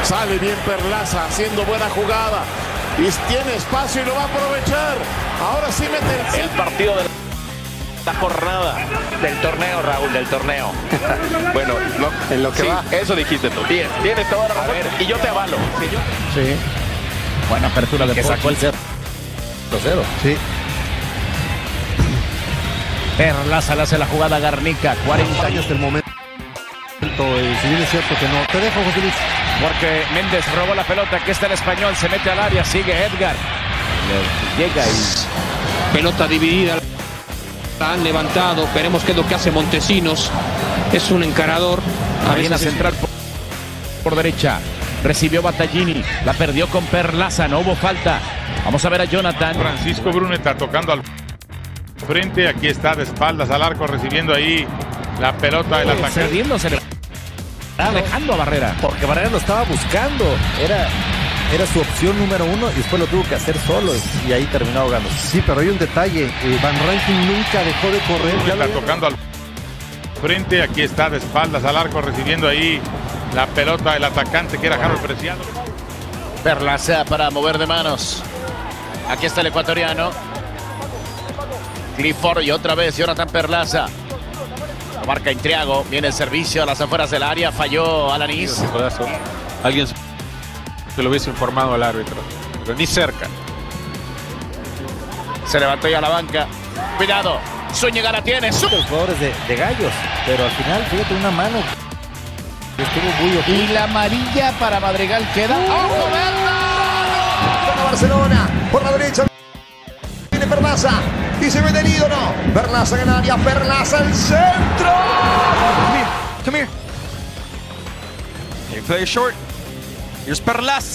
Sale bien Perlaza, haciendo buena jugada. Y tiene espacio y lo va a aprovechar. Ahora sí mete el partido de la jornada del torneo, Raúl, del torneo. Bueno, no, en lo que sí, va. Eso dijiste tú. Tienes toda la razón. Y yo te avalo. Sí. Buena apertura de que sacó el 0-0. Sí. Perlaza le hace la jugada a Garnica. 40 años del momento. Si bien es cierto que no. Te dejo, José Luis. Porque Méndez robó la pelota. Aquí está el español. Se mete al área. Sigue Edgar. Llega y... Pelota dividida. La han levantado. Veremos qué es lo que hace Montesinos. Es un encarador. Viene a central por derecha. Recibió Battaglini. La perdió con Perlaza. No hubo falta. Vamos a ver a Jonathan. Francisco Bruneta tocando al frente. Aquí está de espaldas al arco. Recibiendo ahí la pelota del atacante. Cediéndose. Dejando a Barrera. Porque Barrera lo estaba buscando. Era su opción número uno y después lo tuvo que hacer solo y ahí terminó ahogando. Sí, pero hay un detalle. Van Ranking nunca dejó de correr. Está tocando al frente. Aquí está de espaldas al arco. Recibiendo ahí la pelota del atacante que era Harold Preciado. Perlaza para mover de manos. Aquí está el ecuatoriano. Clifford y otra vez Jonathan Perlaza. Lo marca Intriago. Viene el servicio a las afueras del área. Falló Alanis. Alguien se lo hubiese informado al árbitro. Pero ni cerca. Se levantó ya a la banca. Cuidado. Zúñiga la tiene. Los jugadores de Gallos. Pero al final, fíjate, una mano. Estuvo muy y la amarilla para Madrigal queda. ¡Ojo, Para Barcelona. Por la derecha. Viene Perlaza. Y se ve detenido, no. Perlaza en el área. Perlaza el centro. Come here. You play short. Here's Perlaza.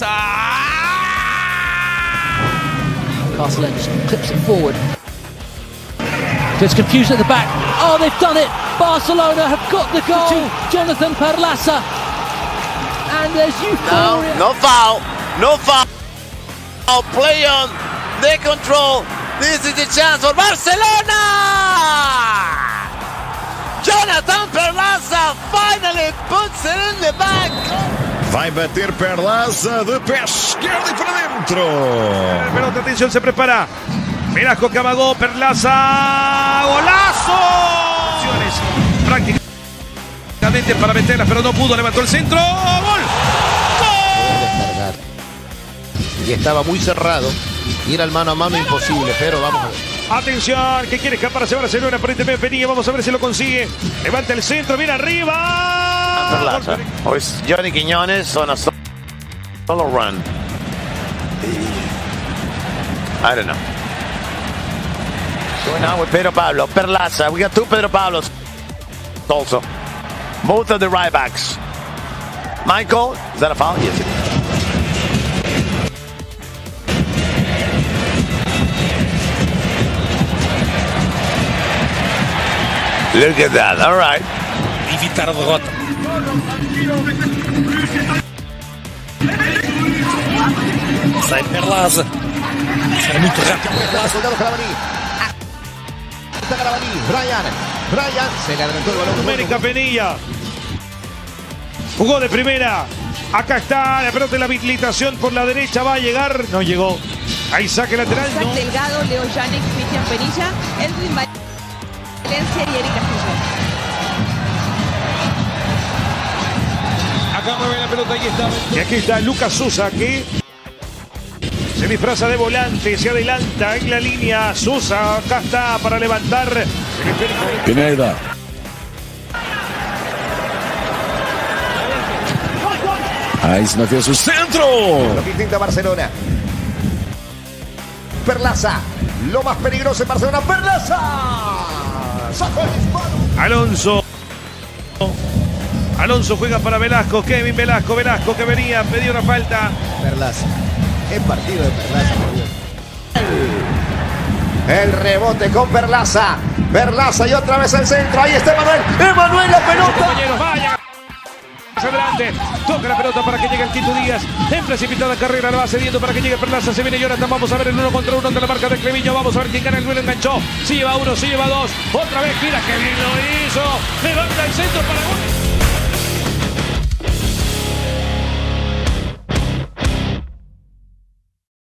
Barcelona just clips it forward. There's confusion at the back. Oh, they've done it. Barcelona have got the goal. Jonathan Perlaza. And there's euphoria. No foul. No foul. Play on. They control. This is the chance for Barcelona. Jonathan Perlaza finally puts it in the back. Vai bater Perlaza de pé esquerdo y para dentro. Pelota, atención, se prepara. Velasco que amagó, Perlaza. ¡Golazo! Prácticamente para meterla, pero no pudo. Levantó el centro. ¡Gol! ¡Gol! Y estaba muy cerrado. Ir al mano a mano imposible, pero vamos a ver. Atención, que quiere escapar hacia Barcelona. Aparentemente Penilla, vamos a ver si lo consigue. Levanta el centro, viene arriba. Perlaza. O es Johnny Quiñones on a solo run. I don't know. Going on with Pedro Pablo. Perlaza. We got two Pedro Pablos also. Both of the right backs. Michael, is that a foul? Yes. Look at that. All right. Evitar a derrota. Sai Perlaza. Será muito rápido. Soldado Carabalí. Está Carabalí. Brian. Se le adelantó el balón. América Penilla. Jugó de primera. Acá está la pelota de la habilitación por la derecha. Va a llegar. No llegó. Ahí saque lateral. No. Delgado, Leo Janek, Cristian Penilla, Edwin Valencia y Eric Castillo. Acá mueve la pelota. Aquí está. Y aquí está Lucas Sousa que se disfraza de volante, se adelanta en la línea. Sousa acá está para levantar. Pineda. Ahí se metió su centro. Lo que intenta Barcelona. Perlaza. Lo más peligroso en Barcelona. Perlaza. Sacó el disparo. Alonso juega para Velasco. Kevin Velasco que venía, pedía una falta. Perlaza. Es partido de Perlaza, por Dios. El rebote con Perlaza. Perlaza y otra vez el centro. Ahí está Emanuel. Emanuel, la pelota. Compañeros, vaya. Adelante, toca la pelota para que llegue el Quito Díaz. En precipitada carrera la va cediendo para que llegue Perlaza. Se viene Jonathan. Vamos a ver el 1 contra 1 de la marca de Cleviño. Vamos a ver quién gana el duelo. Enganchó. Si lleva uno, si lleva dos. Otra vez, mira que bien lo hizo. Levanta el centro para gol.